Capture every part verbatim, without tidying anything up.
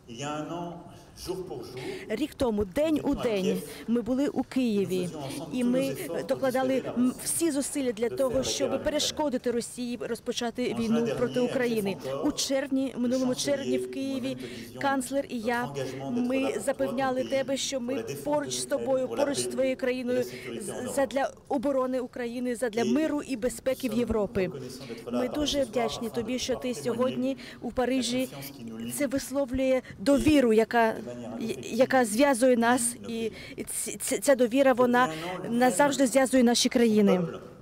Рік тому, день у день, ми були у Києві, і ми докладали всі зусилля для того, щоб перешкодити Росії розпочати війну проти України. У червні, минулому червні в Києві, канцлер і я, ми запевняли тебе, що ми поруч з тобою, поруч з твоєю країною, задля оборони України, задля миру і безпеки в Європі. Ми дуже вдячні тобі, що ти сьогодні у Парижі. Це висловлює довіру, яка яка зв'язує нас, і ця довіра, вона назавжди зв'язує наші країни.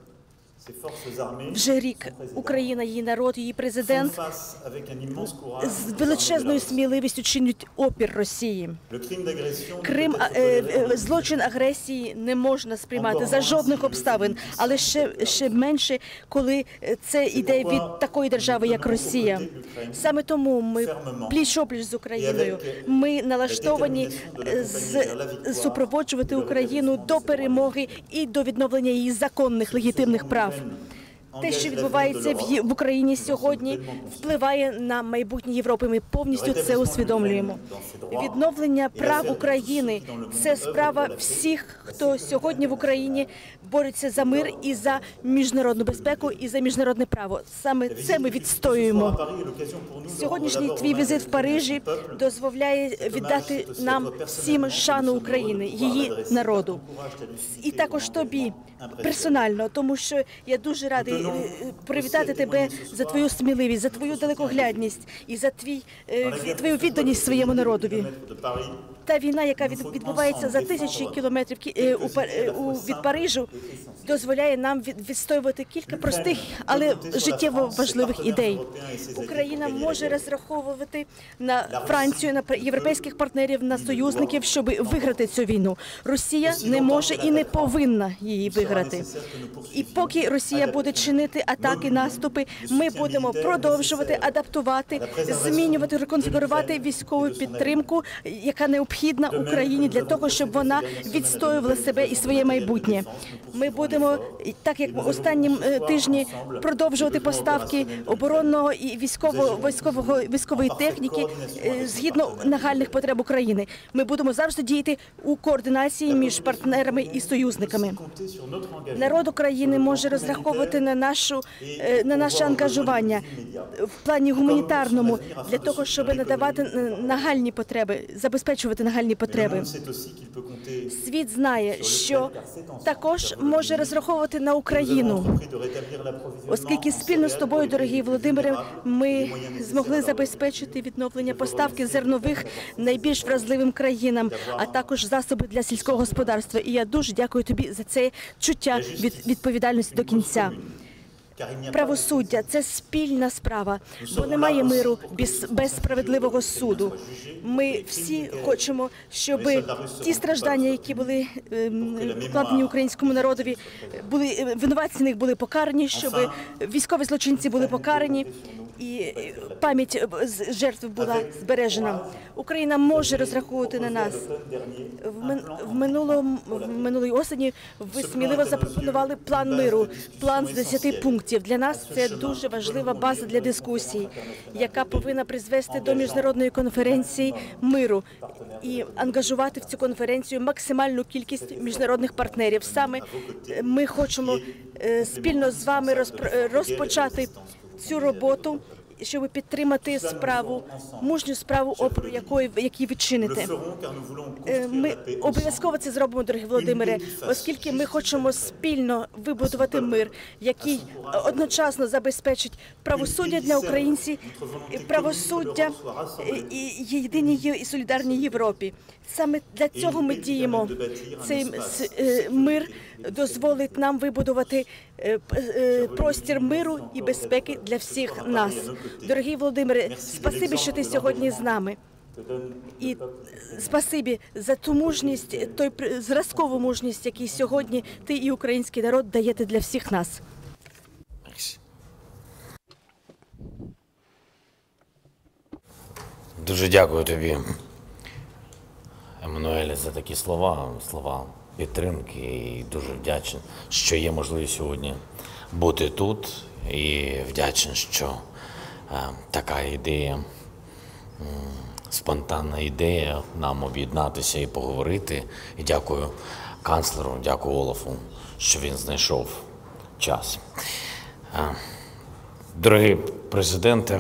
Вже рік Україна, її народ, її президент з величезною сміливістю чинять опір Росії. Крим, злочин агресії не можна сприймати за жодних обставин, але ще, ще менше, коли це йде від такої держави, як Росія. Саме тому ми пліч-опліч з Україною, ми налаштовані супроводжувати Україну до перемоги і до відновлення її законних, легітимних прав. Те, що відбувається в Україні сьогодні, впливає на майбутнє Європи. Ми повністю це усвідомлюємо. Відновлення прав України – це справа всіх, хто сьогодні в Україні бореться за мир і за міжнародну безпеку, і за міжнародне право. Саме це ми відстоюємо. Сьогоднішній твій візит в Парижі дозволяє віддати нам всім шану України, її народу. І також тобі персонально, тому що я дуже радий привітати тебе за твою сміливість, за твою далекоглядність і за твій, твою відданість своєму народові. Та війна, яка відбувається за тисячі кілометрів від Парижу, дозволяє нам відстоювати кілька простих, але життєво важливих ідей. Україна може розраховувати на Францію, на європейських партнерів, на союзників, щоб виграти цю війну. Росія не може і не повинна її виграти. І поки Росія буде чинити атаки, наступи, ми будемо продовжувати адаптувати, змінювати, реконфігурувати військову підтримку, яка необхідна Україні для того, щоб вона відстоювала себе і своє майбутнє. Ми будемо, так як останні тижні, продовжувати поставки оборонного і військового, військового, військової техніки згідно нагальних потреб України. Ми будемо завжди діяти у координації між партнерами і союзниками. Народ України може розраховувати на, нашу, на наше ангажування в плані гуманітарному для того, щоб надавати нагальні потреби, забезпечувати нагальні потреби. Світ знає, що також може розраховувати на Україну, оскільки спільно з тобою, дорогий Володимире, ми змогли забезпечити відновлення поставки зернових найбільш вразливим країнам, а також засоби для сільського господарства. І я дуже дякую тобі за це чуття від відповідальності до кінця. Правосуддя – це спільна справа, бо немає миру без, без справедливого суду. Ми всі хочемо, щоб ті страждання, які були вкладені українському народові, були, винуватці них були покарані, щоб військові злочинці були покарані і пам'ять жертв була збережена. Україна може розраховувати на нас. В, минулому, в минулої осені ви сміливо запропонували план миру, план з десяти пунктів. Для нас це дуже важлива база для дискусії, яка повинна призвести до міжнародної конференції миру і ангажувати в цю конференцію максимальну кількість міжнародних партнерів. Саме ми хочемо спільно з вами розпочати цю роботу, щоб підтримати справу, мужню справу опору, якої, якій ви чините. Ми обов'язково це зробимо, дорогі Володимире, оскільки ми хочемо спільно вибудувати мир, який одночасно забезпечить правосуддя для українців, правосуддя і єдиній і солідарній Європі. Саме для цього ми діємо. Цей мир дозволить нам вибудувати простір миру і безпеки для всіх нас. Дорогий Володимире, спасибі, що ти сьогодні з нами. І спасибі за ту мужність, той зразкову мужність, яку сьогодні ти і український народ даєте для всіх нас. Дуже дякую тобі, Еммануеле, за такі слова, слова підтримки. І дуже вдячний, що є можливість сьогодні бути тут. І вдячний, що е, така ідея спонтанна ідея нам об'єднатися і поговорити. І дякую канцлеру, дякую Олафу, що він знайшов час. Дорогі президенте,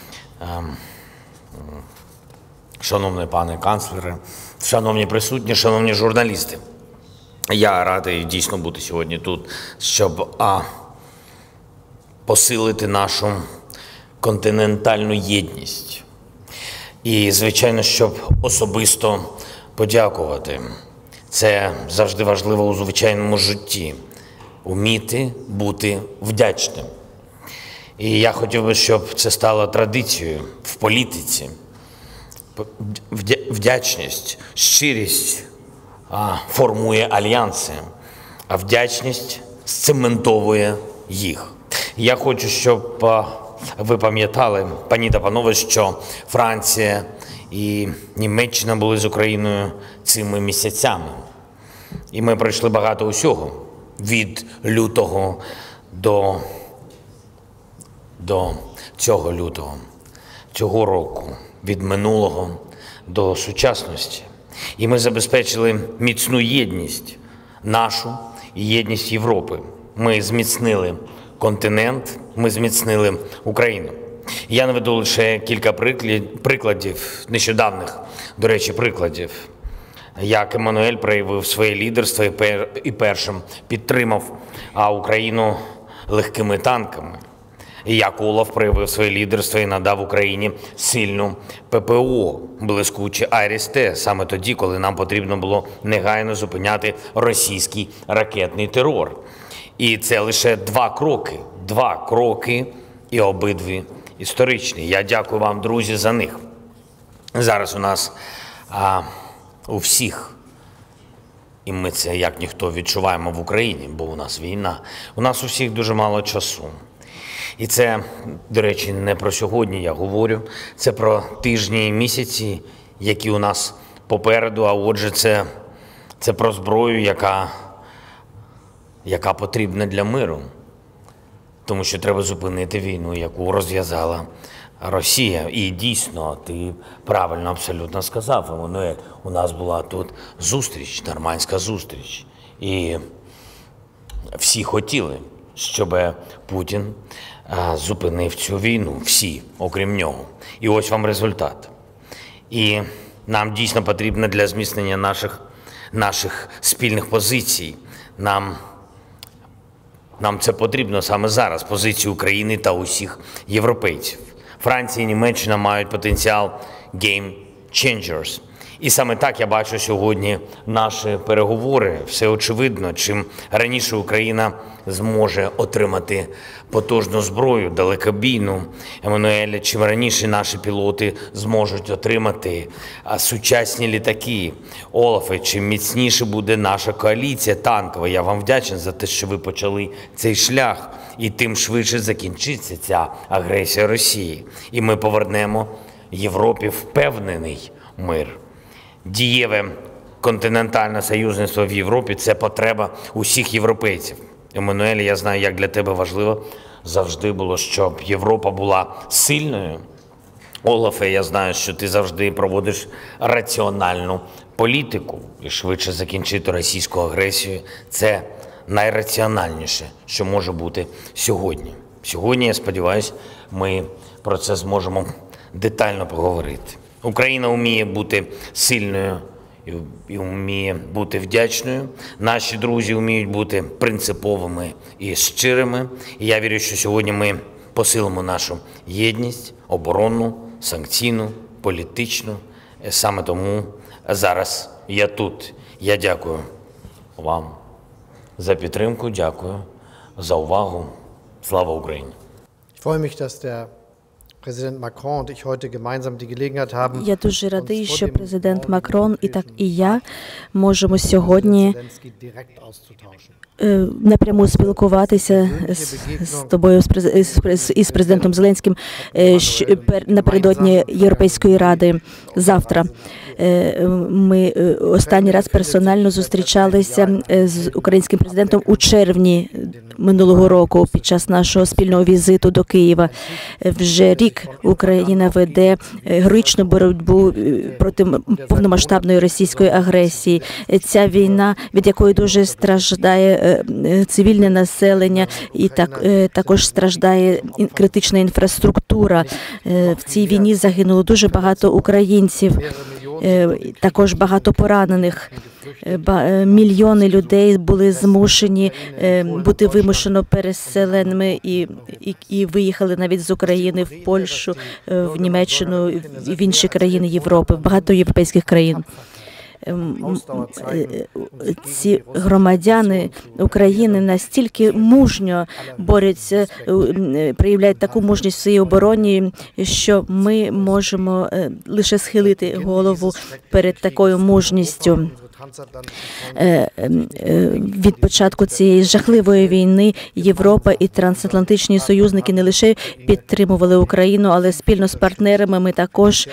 шановний пане канцлере, шановні присутні, шановні журналісти, я радий дійсно бути сьогодні тут, щоб а, посилити нашу континентальну єдність. І, звичайно, щоб особисто подякувати. Це завжди важливо у звичайному житті – вміти бути вдячним. І я хотів би, щоб це стало традицією в політиці. Вдячність, щирість а, формує альянси, а вдячність сцементовує їх. Я хочу, щоб а, ви пам'ятали, пані та панове, що Франція і Німеччина були з Україною цими місяцями. І ми пройшли багато усього. Від лютого до, до цього лютого, цього року, від минулого до сучасності. І ми забезпечили міцну єдність нашу і єдність Європи. Ми зміцнили континент, ми зміцнили Україну. Я наведу лише кілька прикладів, нещодавних, до речі, прикладів, як Еммануель проявив своє лідерство і першим підтримав Україну легкими танками. І як Олаф проявив своє лідерство і надав Україні сильну ППО, блискуче Айріс-Т, саме тоді, коли нам потрібно було негайно зупиняти російський ракетний терор. І це лише два кроки, два кроки і обидві історичні. Я дякую вам, друзі, за них. Зараз у нас а, у всіх, і ми це як ніхто відчуваємо в Україні, бо у нас війна, у нас у всіх дуже мало часу. І це, до речі, не про сьогодні я говорю, це про тижні і місяці, які у нас попереду, а отже, це, це про зброю, яка, яка потрібна для миру. Тому що треба зупинити війну, яку розв'язала Росія. І дійсно, ти правильно абсолютно сказав, Еммануель, у нас була тут зустріч, нормандська зустріч. І всі хотіли, щоб Путін зупинив цю війну, всі, окрім нього. І ось вам результат. І нам дійсно потрібно для зміцнення наших, наших спільних позицій, нам, нам це потрібно саме зараз, позиції України та усіх європейців. Франція і Німеччина мають потенціал game changers. І саме так я бачу сьогодні наші переговори. Все очевидно, чим раніше Україна зможе отримати потужну зброю, далекобійну, Еммануель, чим раніше наші пілоти зможуть отримати сучасні літаки. Олафе, чим міцніше буде наша коаліція танкова. Я вам вдячний за те, що ви почали цей шлях. І тим швидше закінчиться ця агресія Росії. І ми повернемо Європі впевнений мир. Дієве континентальне союзництво в Європі – це потреба усіх європейців. Еммануель, я знаю, як для тебе важливо завжди було, щоб Європа була сильною. Олафе, я знаю, що ти завжди проводиш раціональну політику. І швидше закінчити російську агресію – це найраціональніше, що може бути сьогодні. Сьогодні, я сподіваюся, ми про це зможемо детально поговорити. Україна вміє бути сильною і вміє бути вдячною. Наші друзі вміють бути принциповими і щирими. І я вірю, що сьогодні ми посилимо нашу єдність, оборонну, санкційну, політичну. Саме тому зараз я тут. Я дякую вам за підтримку, дякую за увагу. Слава Україні! Я дуже радий, що президент Макрон і так і я можемо сьогодні напряму спілкуватися з, з тобою, з, із президентом Зеленським напередодні Європейської ради завтра. Ми останній раз персонально зустрічалися з українським президентом у червні минулого року під час нашого спільного візиту до Києва. Вже рік рік Україна веде героїчну боротьбу проти повномасштабної російської агресії. Ця війна, від якої дуже страждає цивільне населення, і так також страждає критична інфраструктура. В цій війні загинуло дуже багато українців, також багато поранених. Мільйони людей були змушені бути вимушено переселеними і, і, і виїхали навіть з України в Польщу, в Німеччину, в інші країни Європи, в багато європейських країн. Ці громадяни України настільки мужньо борються, проявляють таку мужність в своїй обороні, що ми можемо лише схилити голову перед такою мужністю. Від початку цієї жахливої війни Європа і трансатлантичні союзники не лише підтримували Україну, але спільно з партнерами ми також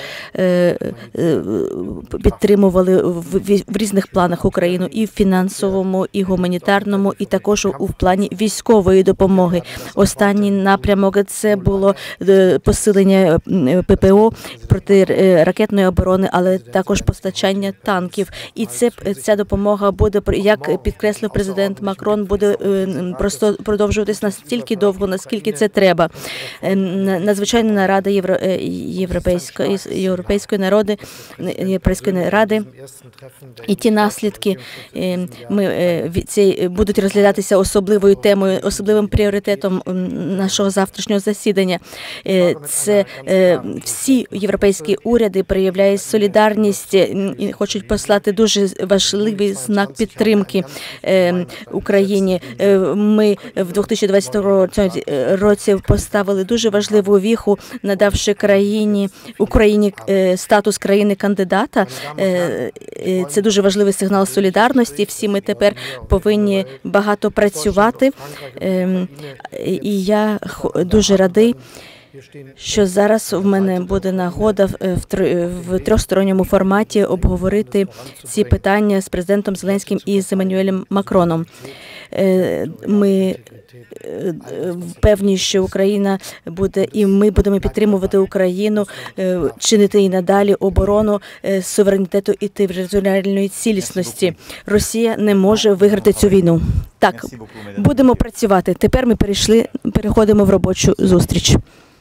підтримували в різних планах Україну і в фінансовому, і гуманітарному, і також у плані військової допомоги. Останній напрямок – це було посилення ППО протиракетної оборони, але також постачання танків. І це Ця допомога буде, як підкреслив президент Макрон, буде просто продовжуватись настільки довго, наскільки це треба. Надзвичайна нарада Євро, Європейської, Європейської народи, Європейської ради і ті наслідки ми, ці, будуть розглядатися особливою темою, особливим пріоритетом нашого завтрашнього засідання. Це всі європейські уряди проявляють солідарність і хочуть послати дуже важливий знак підтримки е, Україні. Е, ми в дві тисячі двадцять другому році поставили дуже важливу віху, надавши країні Україні е, статус країни-кандидата. Е, е, це дуже важливий сигнал солідарності. Всі ми тепер повинні багато працювати. Е, і я дуже радий, що зараз в мене буде нагода в трьохсторонньому форматі обговорити ці питання з президентом Зеленським і з Еммануелем Макроном. Ми певні, що Україна буде, і ми будемо підтримувати Україну, чинити і надалі оборону суверенітету і територіальної цілісності. Росія не може виграти цю війну. Так, будемо працювати. Тепер ми перейшли, переходимо в робочу зустріч.